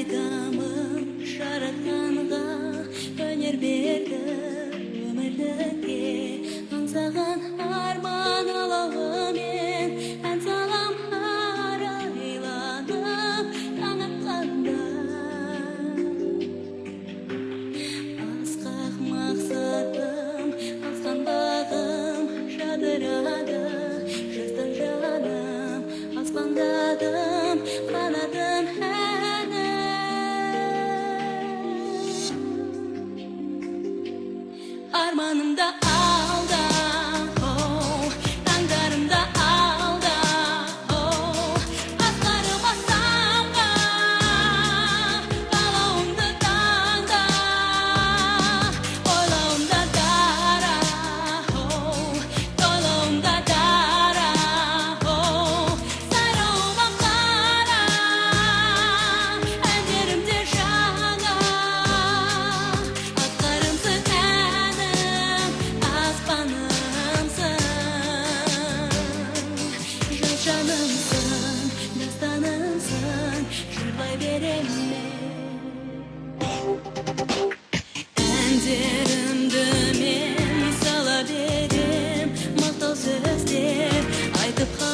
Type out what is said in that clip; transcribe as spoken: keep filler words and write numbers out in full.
айтамын жаратқанға өнер берді өмірлікке аңсаған арман алауымен ән салам арайланып таң атқанда асқақ мақсатым асқан бағым жадырады жастық жаным аспандадым қанатым әні арманымда алда оу таңдарымда алда оу асқарыма самға қалауымды таңда ойлауымда дара оу тойлауымда дара оу сайрауыма қара әндерімде жаңа асқарымсың әнім аспанымсың жан жанымсың дастанымсың жырлай беремін әндерімді мен сала берем мақтау сөздер айтып